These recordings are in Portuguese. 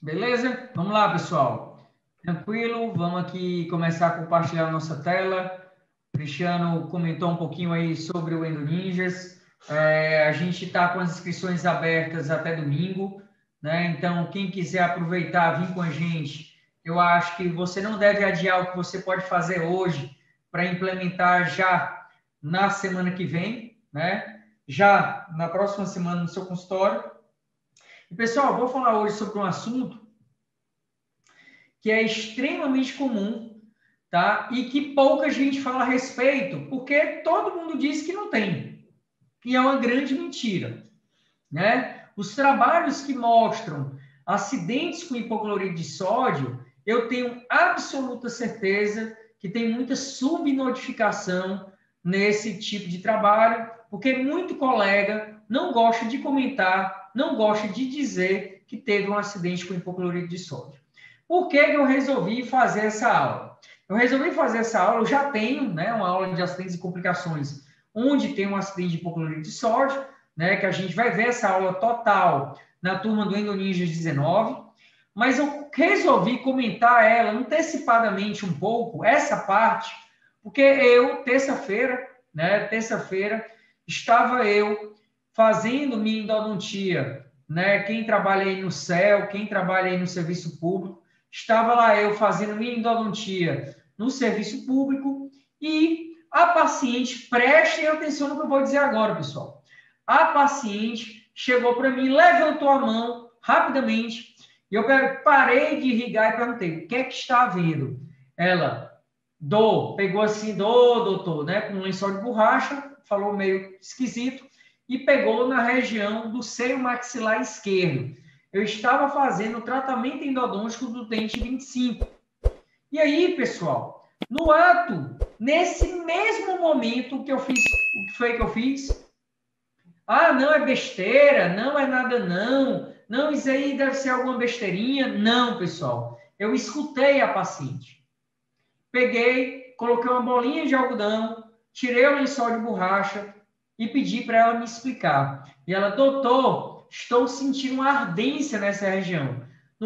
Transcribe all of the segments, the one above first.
Beleza? Vamos lá, pessoal. Tranquilo? Vamos aqui começar a compartilhar a nossa tela. O Cristiano comentou um pouquinho aí sobre o Endo Ninjas. A gente está com as inscrições abertas até domingo, né? Então, quem quiser aproveitar, vir com a gente, eu acho que você não deve adiar o que você pode fazer hoje para implementar já na semana que vem, né? Já na próxima semana no seu consultório. E, pessoal, vou falar hoje sobre um assunto que é extremamente comum, tá? E que pouca gente fala a respeito, porque todo mundo diz que não tem. E é uma grande mentira, né? Os trabalhos que mostram acidentes com hipocloreto de sódio, eu tenho absoluta certeza que tem muita subnotificação nesse tipo de trabalho, porque muito colega não gosta de comentar, não gosta de dizer que teve um acidente com hipocloreto de sódio. Por que eu resolvi fazer essa aula? Eu resolvi fazer essa aula, eu já tenho, né, uma aula de acidentes e complicações, onde tem um acidente de hipocloreto de sódio, né, que a gente vai ver essa aula total na turma do Endo Ninjas 19, mas eu resolvi comentar ela antecipadamente um pouco, essa parte, porque eu, terça-feira, estava eu fazendo minha endodontia, né, quem trabalha aí no CEL, quem trabalha aí no serviço público, estava lá eu fazendo minha endodontia no serviço público e a paciente, prestem atenção no que eu vou dizer agora, pessoal. A paciente chegou para mim, levantou a mão rapidamente e eu parei de irrigar e perguntei, o que é que está havendo? Ela, pegou assim, doutor, né, com um lençol de borracha, falou meio esquisito, e pegou na região do seio maxilar esquerdo. Eu estava fazendo o tratamento endodôntico do dente 25. E aí, pessoal, no ato, nesse mesmo momento que eu fiz, o que foi que eu fiz? Ah, não é besteira, não é nada não, não, isso aí deve ser alguma besteirinha. Não, pessoal, eu escutei a paciente. Peguei, coloquei uma bolinha de algodão, tirei o lençol de borracha e pedi para ela me explicar. E ela, doutor, estou sentindo uma ardência nessa região.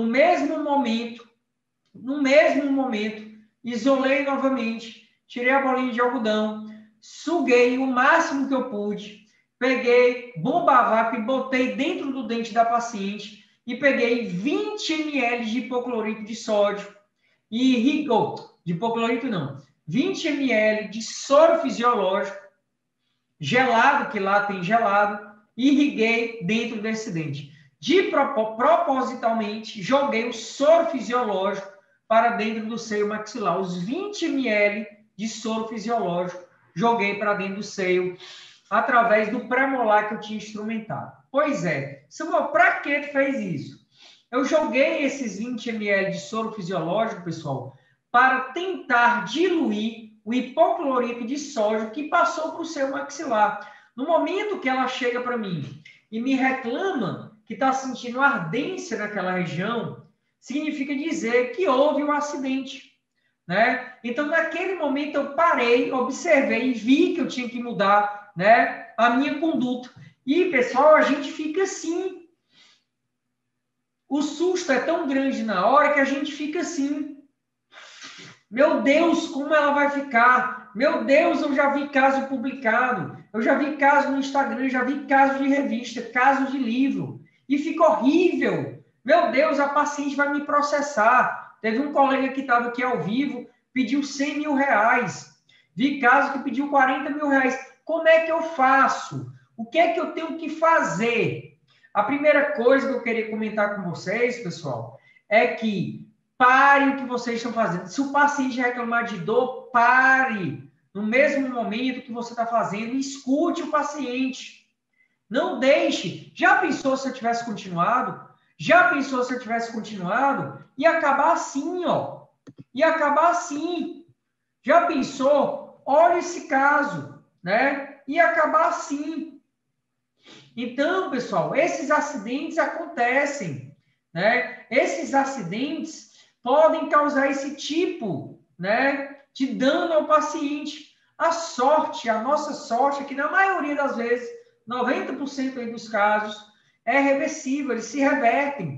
No mesmo momento, isolei novamente, tirei a bolinha de algodão, suguei o máximo que eu pude, peguei bomba vácuo e botei dentro do dente da paciente e peguei 20 ml de hipoclorito de sódio e irrigou, de hipoclorito não, 20 ml de soro fisiológico, gelado, que lá tem gelado, irriguei dentro desse dente. Propositalmente, joguei o soro fisiológico para dentro do seio maxilar. Os 20 ml de soro fisiológico, joguei para dentro do seio, através do premolar que eu tinha instrumentado. Pois é, Samuel, para que tu fez isso? Eu joguei esses 20 ml de soro fisiológico, pessoal, para tentar diluir o hipoclorito de sódio que passou para o seu maxilar. No momento que ela chega para mim e me reclama que está sentindo ardência naquela região, significa dizer que houve um acidente, né? Então, naquele momento, eu parei, observei e vi que eu tinha que mudar, né, a minha conduta. E, pessoal, a gente fica assim. O susto é tão grande na hora que a gente fica assim. Meu Deus, como ela vai ficar? Meu Deus, eu já vi caso publicado, eu já vi caso no Instagram, eu já vi caso de revista, caso de livro, e fica horrível. Meu Deus, a paciente vai me processar. Teve um colega que estava aqui ao vivo, pediu 100 mil reais. Vi caso que pediu 40 mil reais. Como é que eu faço? O que é que eu tenho que fazer? A primeira coisa que eu queria comentar com vocês, pessoal, é que pare o que vocês estão fazendo. Se o paciente reclamar de dor, pare. No mesmo momento que você está fazendo, escute o paciente. Não deixe. Já pensou se eu tivesse continuado? Já pensou se eu tivesse continuado? E acabar assim, ó. E acabar assim. Já pensou? Olha esse caso, né? E acabar assim. Então, pessoal, esses acidentes acontecem, né? Esses acidentes podem causar esse tipo, né, de dano ao paciente. A nossa sorte é que na maioria das vezes, 90% aí dos casos, é reversível, eles se revertem.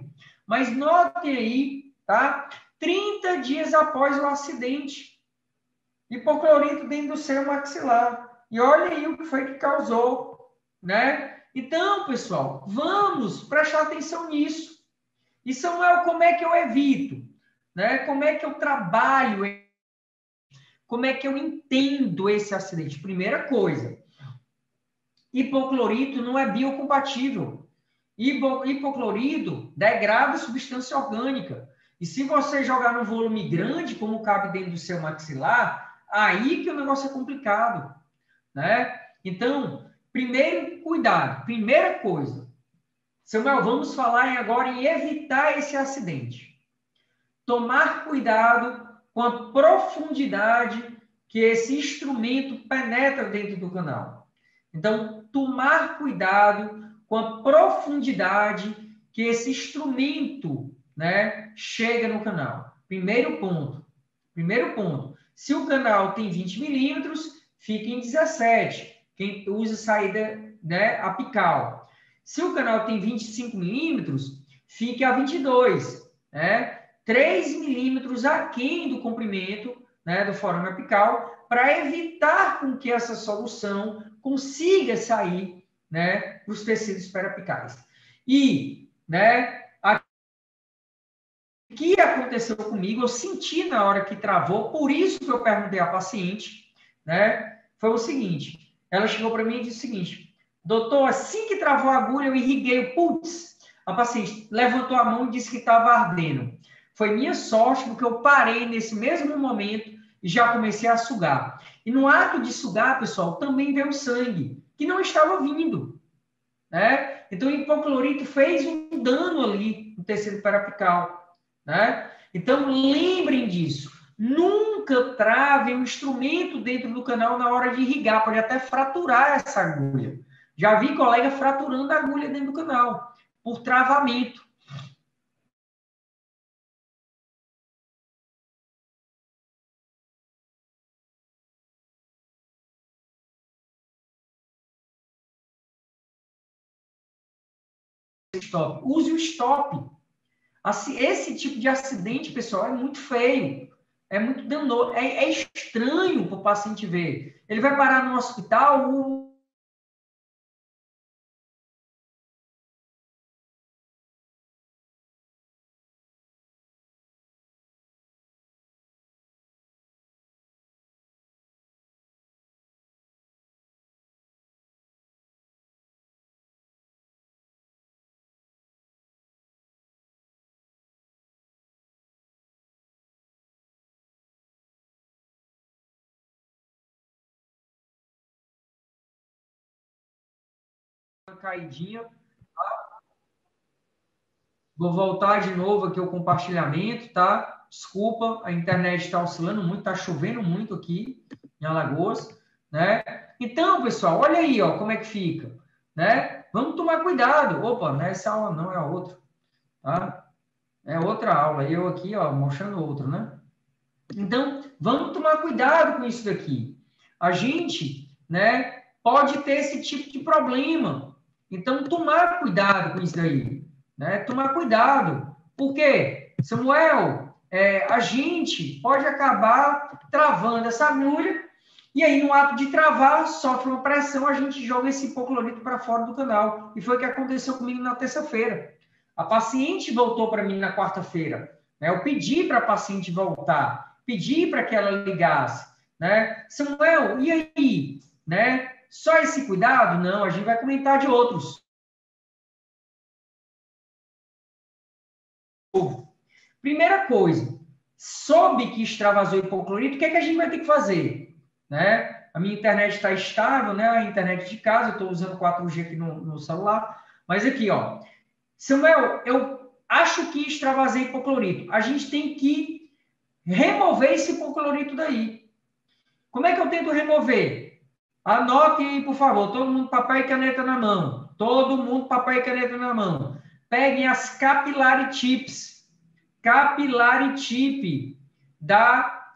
Mas notem aí, tá? 30 dias após o acidente. Hipoclorito dentro do seio maxilar. E olha aí o que foi que causou, né? Então, pessoal, vamos prestar atenção nisso. E, Samuel, como é que eu evito? Né? Como é que eu trabalho? Como é que eu entendo esse acidente? Primeira coisa, hipoclorito não é biocompatível. Hipoclorito degrada substância orgânica. E se você jogar num volume grande, como cabe dentro do seu maxilar, aí que o negócio é complicado, né? Então, primeiro, cuidado. Primeira coisa. Samuel, vamos falar agora em evitar esse acidente. Tomar cuidado com a profundidade que esse instrumento penetra dentro do canal. Então, tomar cuidado com a profundidade que esse instrumento, né, chega no canal. Primeiro ponto. Se o canal tem 20 milímetros, fica em 17. Quem usa saída, né, apical. Se o canal tem 25 milímetros, fica a 22, né? 3 milímetros aquém do comprimento, né, do forame apical, para evitar com que essa solução consiga sair, né, para os tecidos perapicais. E, né, o que aconteceu comigo, eu senti na hora que travou, por isso que eu perguntei à paciente, né, foi o seguinte, ela chegou para mim e disse o seguinte, doutor, assim que travou a agulha, eu irriguei, putz, a paciente levantou a mão e disse que estava ardendo. Foi minha sorte, porque eu parei nesse mesmo momento e já comecei a sugar. E no ato de sugar, pessoal, também veio sangue, que não estava vindo, né? Então, o hipoclorito fez um dano ali no tecido periapical, né? Então, lembrem disso. Nunca trave um instrumento dentro do canal na hora de irrigar, pode até fraturar essa agulha. Já vi colega fraturando a agulha dentro do canal, por travamento. Stop. Use o stop. Assim, esse tipo de acidente, pessoal, é muito feio. É muito danoso. É estranho para o paciente ver. Ele vai parar no hospital, uma caidinha. Vou voltar de novo aqui o compartilhamento, tá? Desculpa, a internet está oscilando muito, está chovendo muito aqui em Alagoas, né? Então, pessoal, olha aí, ó, como é que fica, né? Vamos tomar cuidado. Opa, não é essa aula não, é a outra, tá? É outra aula, eu aqui, ó, mostrando outro, né? Então, vamos tomar cuidado com isso daqui. A gente, né, pode ter esse tipo de problema. Então, tomar cuidado com isso daí, né? Tomar cuidado. Por quê? Samuel, a gente pode acabar travando essa agulha e aí, no ato de travar, sofre uma pressão, a gente joga esse hipoclorito para fora do canal. E foi o que aconteceu comigo na terça-feira. A paciente voltou para mim na quarta-feira. Né? Eu pedi para a paciente voltar, pedi para que ela ligasse. Né? Samuel, e aí? Né? Só esse cuidado? Não, a gente vai comentar de outros. Primeira coisa, soube que extravasou hipoclorito, o que é que a gente vai ter que fazer? Né? A minha internet está estável, né? A internet de casa, eu estou usando 4G aqui no celular, mas aqui, ó. Samuel, eu acho que extravasei hipoclorito. A gente tem que remover esse hipoclorito daí. Como é que eu tento remover? Anote aí, por favor, todo mundo papel e caneta na mão. Todo mundo papel e caneta na mão. Peguem as capillary tips. Capillary tip da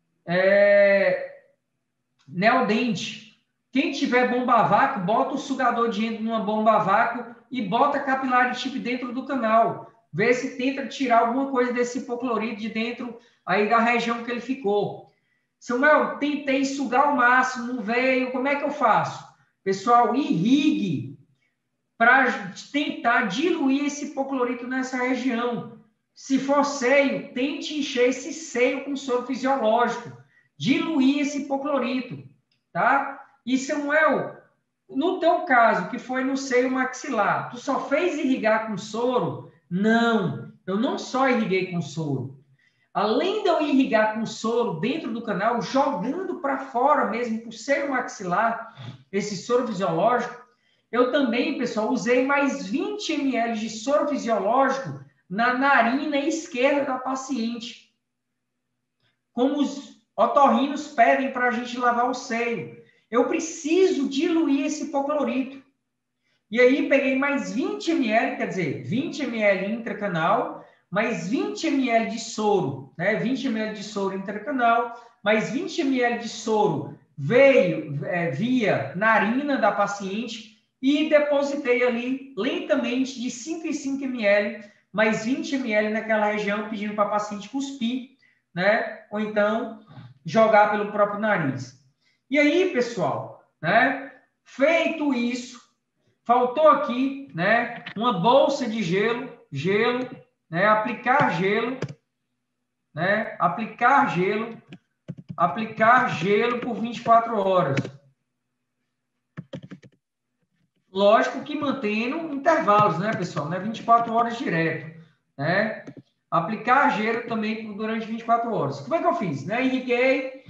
Neodente. Quem tiver bomba a vácuo, bota o sugador de endo numa bomba a vácuo e bota capillary tip dentro do canal. vê se tenta tirar alguma coisa desse hipoclorito de dentro aí da região que ele ficou. Samuel, tentei sugar o máximo, não veio, como é que eu faço? Pessoal, irrigue para tentar diluir esse hipoclorito nessa região. Se for seio, tente encher esse seio com soro fisiológico, diluir esse hipoclorito, tá? E Samuel, no teu caso, que foi no seio maxilar, tu só fez irrigar com soro? Não, eu não só irriguei com soro. Além de eu irrigar com soro dentro do canal, jogando para fora mesmo, para o seio maxilar, esse soro fisiológico, eu também, pessoal, usei mais 20 ml de soro fisiológico na narina esquerda da paciente. Como os otorrinos pedem para a gente lavar o seio. Eu preciso diluir esse hipoclorito. E aí peguei mais 20 ml, quer dizer, 20 ml intracanal, mais 20 ml de soro, né? 20 ml de soro intracanal, mais 20 ml de soro veio via narina da paciente e depositei ali lentamente de 5 em 5 ml, mais 20 ml naquela região, pedindo para a paciente cuspir, né? Ou então jogar pelo próprio nariz. E aí, pessoal, né? Feito isso, faltou aqui, né? Uma bolsa de gelo, né? Aplicar gelo por 24 horas. Lógico que mantendo intervalos, né, pessoal? Não é 24 horas direto, né? Aplicar gelo também durante 24 horas. Como é que eu fiz? Né? Irriguei.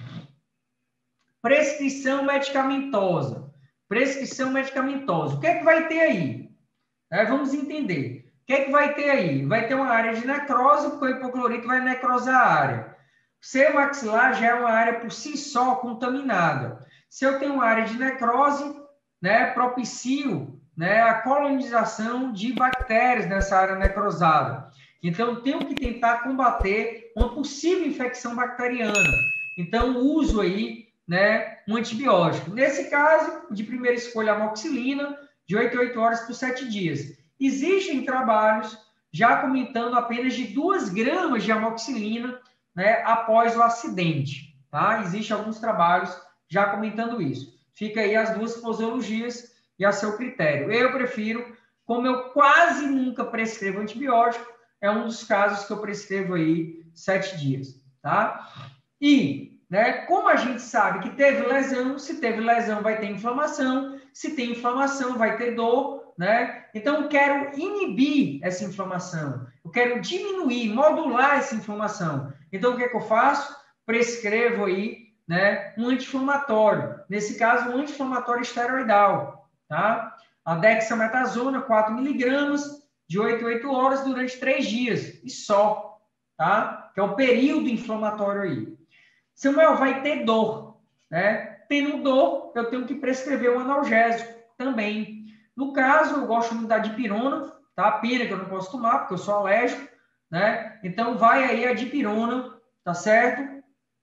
Prescrição medicamentosa. Prescrição medicamentosa. O que é que vai ter aí? Vamos entender. O que é que vai ter aí? Vai ter uma área de necrose, porque o hipoclorito vai necrosar a área. O seio maxilar já é uma área por si só contaminada. Se eu tenho uma área de necrose, né, propicio, né, a colonização de bactérias nessa área necrosada. Então, eu tenho que tentar combater uma possível infecção bacteriana. Então, uso aí, né, um antibiótico. Nesse caso, de primeira escolha, a amoxicilina, de 8 a 8 horas por 7 dias. Existem trabalhos já comentando apenas de 2 gramas de amoxicilina, né, após o acidente. Tá? Existem alguns trabalhos já comentando isso. Fica aí as duas posologias e a seu critério. Eu prefiro, como eu quase nunca prescrevo antibiótico, é um dos casos que eu prescrevo aí 7 dias. Tá? E, né, como a gente sabe que teve lesão, se teve lesão vai ter inflamação, se tem inflamação vai ter dor, né? Então, eu quero inibir essa inflamação, eu quero diminuir, modular essa inflamação. Então, o que é que eu faço? Prescrevo aí, né, um anti-inflamatório. Nesse caso, um anti-inflamatório esteroidal, tá? A dexametasona, 4 miligramas, de 8 a 8 horas durante 3 dias, e só, tá? Que é o período inflamatório aí. Samuel, vai ter dor, né? Tendo dor, eu tenho que prescrever um analgésico também. No caso, eu gosto muito da dipirona, tá? Pena que eu não posso tomar, porque eu sou alérgico, né? Então, vai aí a dipirona, tá certo?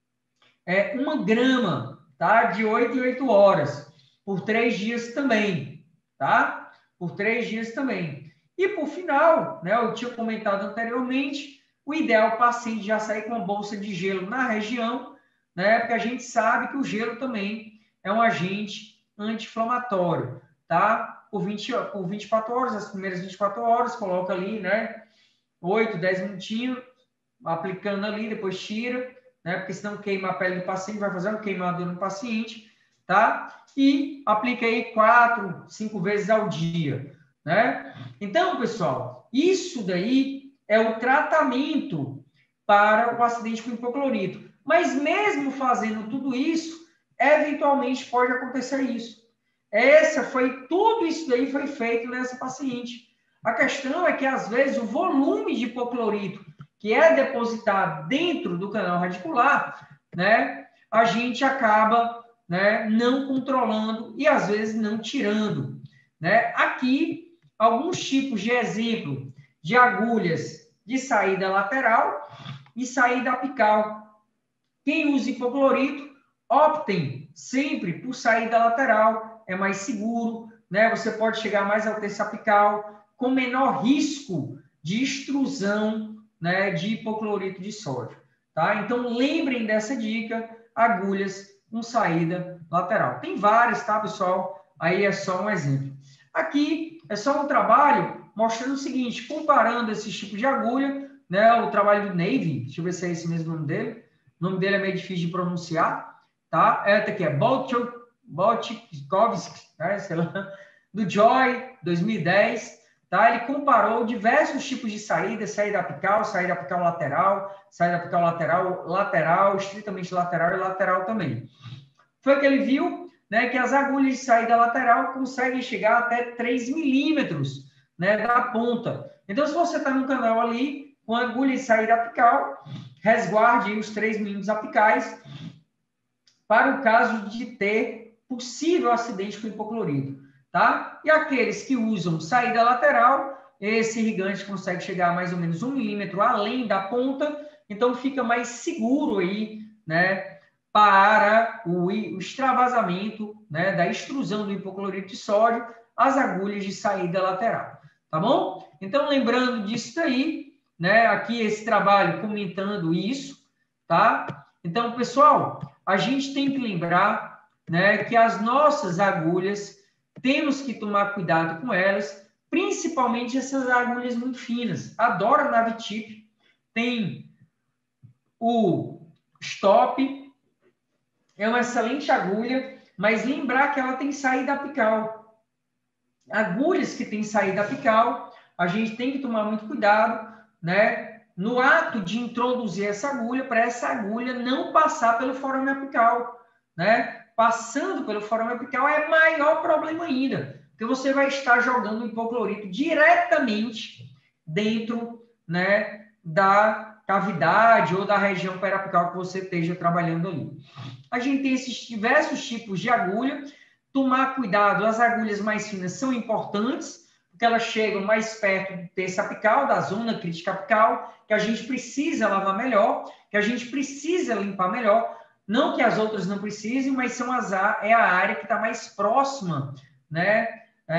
1 grama, tá? De 8 em 8 horas, por 3 dias também, tá? Por 3 dias também. E, por final, né? Eu tinha comentado anteriormente, o ideal é o paciente já sair com uma bolsa de gelo na região, né? Porque a gente sabe que o gelo também é um agente anti-inflamatório, tá? Por 24 horas, as primeiras 24 horas, coloca ali, né? 8, 10 minutinhos, aplicando ali, depois tira, né? Porque senão queima a pele do paciente, vai fazer uma queimadura no paciente, tá? E aplica aí 4, 5 vezes ao dia, né? Então, pessoal, isso daí é o tratamento para o acidente com hipoclorito. Mas mesmo fazendo tudo isso, eventualmente pode acontecer isso. Tudo isso daí foi feito nessa paciente. A questão é que, às vezes, o volume de hipoclorito que é depositado dentro do canal radicular, né, a gente acaba, né, não controlando e, às vezes, não tirando. Né? Aqui, alguns tipos de exemplo de agulhas de saída lateral e saída apical. Quem usa hipoclorito, optem sempre por saída lateral, é mais seguro, né? Você pode chegar mais ao terço apical, com menor risco de extrusão, né, de hipoclorito de sódio. Tá? Então, lembrem dessa dica, agulhas com saída lateral. Tem várias, tá, pessoal? Aí é só um exemplo. Aqui é só um trabalho mostrando o seguinte, comparando esses tipos de agulha, né, o trabalho do Navy, deixa eu ver se é esse mesmo nome dele. O nome dele é meio difícil de pronunciar, tá? Essa aqui é Boltchkovsky, né, sei lá, do Joy, 2010, tá? Ele comparou diversos tipos de saída apical lateral, lateral, estritamente lateral e lateral também. Foi que ele viu, né, que as agulhas de saída lateral conseguem chegar até 3 milímetros, né, da ponta. Então, se você está no canal ali, com agulha de saída apical, resguarde os 3 milímetros apicais para o caso de ter possível acidente com hipoclorito, tá? E aqueles que usam saída lateral, esse irrigante consegue chegar a mais ou menos 1 milímetro além da ponta, então fica mais seguro aí, né, para o extravasamento, né, da extrusão do hipoclorito de sódio, as agulhas de saída lateral, tá bom? Então, lembrando disso daí, né, aqui esse trabalho comentando isso, tá? Então, pessoal, a gente tem que lembrar, né, que as nossas agulhas, temos que tomar cuidado com elas, principalmente essas agulhas muito finas. Adoro a Navitip, tem o Stop, é uma excelente agulha, mas lembrar que ela tem saída apical. Agulhas que têm saída apical, a gente tem que tomar muito cuidado, né? No ato de introduzir essa agulha, para essa agulha não passar pelo forame apical, né? Passando pelo forame apical é maior problema ainda, porque você vai estar jogando o hipoclorito diretamente dentro, né, da cavidade ou da região periapical que você esteja trabalhando ali. A gente tem esses diversos tipos de agulha. Tomar cuidado, as agulhas mais finas são importantes, porque elas chegam mais perto do terço apical, da zona crítica apical, que a gente precisa lavar melhor, que a gente precisa limpar melhor. Não que as outras não precisem, mas é a área que está mais próxima, né,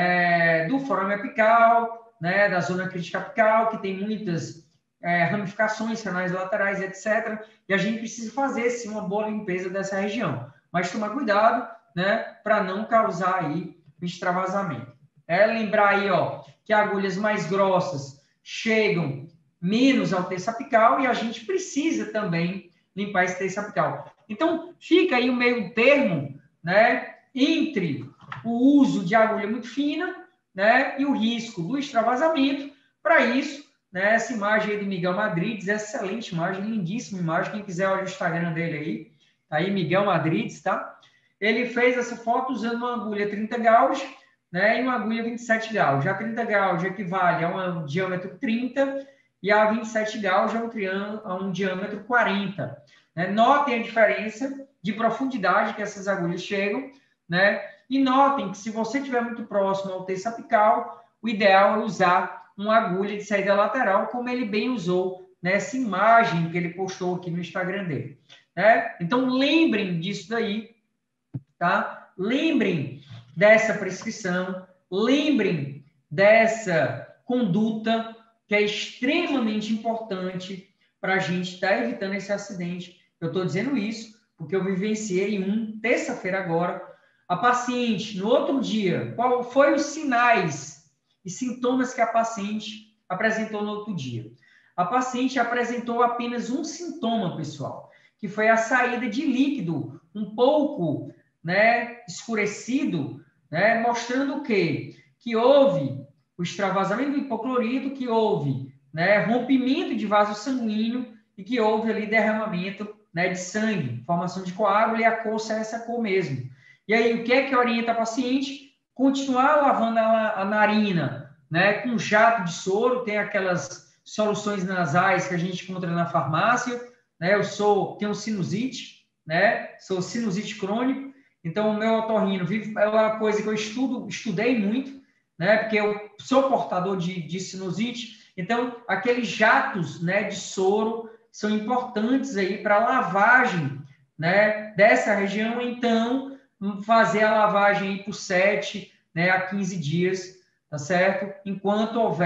do forame apical, né, da zona crítica apical, que tem muitas ramificações, canais laterais, etc. E a gente precisa fazer, sim, uma boa limpeza dessa região. Mas tomar cuidado, né, para não causar aí o extravasamento. Lembrar aí, ó, que agulhas mais grossas chegam menos ao terço apical e a gente precisa também limpar esse terço apical. Então, fica aí o meio termo, né, entre o uso de agulha muito fina, né, e o risco do extravasamento. Para isso, né, essa imagem aí do Miguel Madrides, excelente imagem, lindíssima imagem. Quem quiser olha o Instagram dele aí, tá aí Miguel Madrides, tá? Ele fez essa foto usando uma agulha 30 gauge, né, e uma agulha 27 gauge. A 30 gauge equivale a um diâmetro 30 e a 27 gauge a um diâmetro 40. Né? Notem a diferença de profundidade que essas agulhas chegam, né? E notem que se você estiver muito próximo ao terço apical, o ideal é usar uma agulha de saída lateral, como ele bem usou nessa imagem que ele postou aqui no Instagram dele. Né? Então, lembrem disso daí, tá? Lembrem dessa prescrição, lembrem dessa conduta que é extremamente importante para a gente estar evitando esse acidente. Eu estou dizendo isso porque eu vivenciei terça-feira agora, a paciente, no outro dia, qual foram os sinais e sintomas que a paciente apresentou no outro dia? A paciente apresentou apenas um sintoma, pessoal, que foi a saída de líquido um pouco, né, escurecido, né, mostrando o quê? Que houve o extravasamento do hipoclorito, que houve, né, rompimento de vaso sanguíneo e que houve ali derramamento, né, de sangue, formação de coágulo, e a cor é essa cor mesmo. E aí, o que é que orienta a paciente? Continuar lavando a narina, né, com jato de soro, tem aquelas soluções nasais que a gente encontra na farmácia, né, tenho sinusite, né, sou sinusite crônico, então o meu otorrino é uma coisa que eu estudei muito, né, porque eu sou portador de sinusite, então aqueles jatos, né, de soro são importantes aí para a lavagem, né, dessa região. Então, fazer a lavagem aí por 7, né, a 15 dias, tá certo? Enquanto houver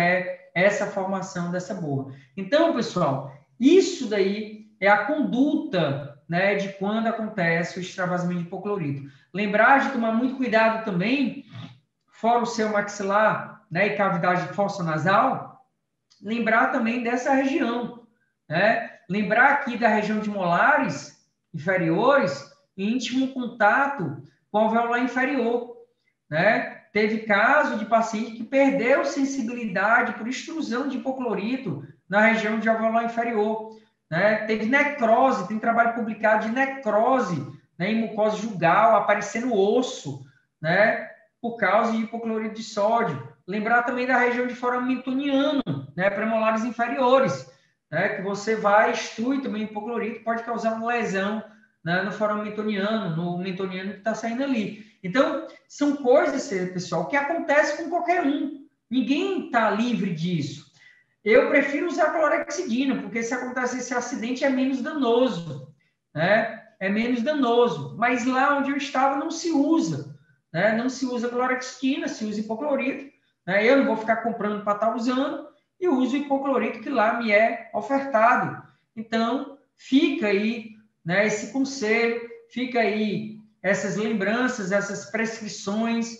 essa formação dessa boa. Então, pessoal, isso daí é a conduta, né, de quando acontece o extravasamento de hipoclorito. Lembrar de tomar muito cuidado também, fora o seu maxilar, né, e cavidade fossa nasal, lembrar também dessa região, né? Lembrar aqui da região de molares inferiores, íntimo contato com o alveolar inferior, né? Teve caso de paciente que perdeu sensibilidade por extrusão de hipoclorito na região de alveolar inferior, né? Teve necrose, tem trabalho publicado de necrose, né, em mucosa jugal, aparecendo osso, né, por causa de hipoclorito de sódio. Lembrar também da região de forame mentoniano, né, premolares inferiores, né, que você vai extrui também hipoclorito, pode causar uma lesão, né, no forame mentoniano, no mentoniano que está saindo ali. Então, são coisas, pessoal, que acontecem com qualquer um. Ninguém está livre disso. Eu prefiro usar clorexidina, porque se acontece esse acidente é menos danoso, né? É menos danoso. Mas lá onde eu estava não se usa, né? Não se usa clorexidina, se usa hipoclorito, né? Eu não vou ficar comprando para estar usando e uso o hipoclorito que lá me é ofertado. Então, fica aí, né, esse conselho, fica aí essas lembranças, essas prescrições,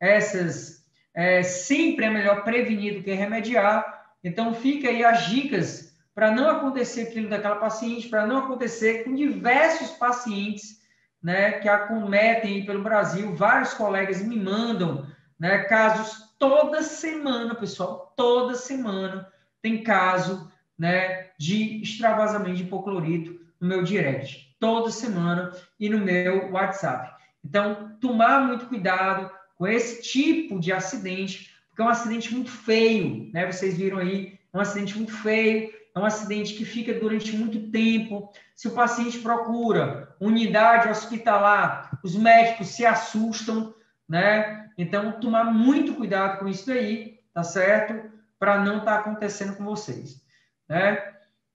sempre é melhor prevenir do que remediar. Então, fica aí as dicas para não acontecer aquilo daquela paciente, para não acontecer com diversos pacientes, né, que acometem pelo Brasil. Vários colegas me mandam, né, casos toda semana, pessoal, toda semana tem caso, né, de extravasamento de hipoclorito no meu direct, toda semana, e no meu WhatsApp. Então, tomar muito cuidado com esse tipo de acidente, porque é um acidente muito feio, né? Vocês viram aí, é um acidente muito feio, é um acidente que fica durante muito tempo. Se o paciente procura unidade hospitalar, os médicos se assustam, né? Então, tomar muito cuidado com isso daí, tá certo? Para não estar acontecendo com vocês, né?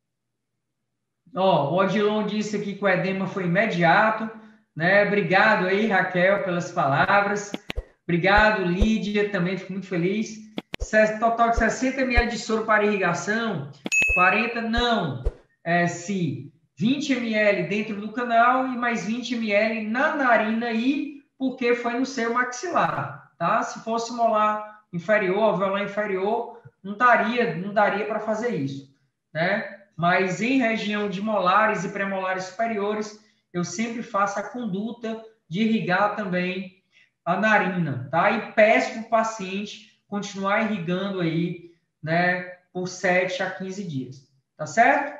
Ó, o Odilon disse aqui que o edema foi imediato, né? Obrigado aí, Raquel, pelas palavras. Obrigado, Lídia, também fico muito feliz. Total de 60 ml de soro para irrigação, 40 não. Se 20 ml dentro do canal e mais 20 ml na narina aí, porque foi no seu maxilar, tá? Se fosse molar inferior, alveolar inferior, não daria para fazer isso, né? Mas em região de molares e premolares superiores, eu sempre faço a conduta de irrigar também a narina, tá? E peço para o paciente continuar irrigando aí, né, por 7 a 15 dias, tá certo?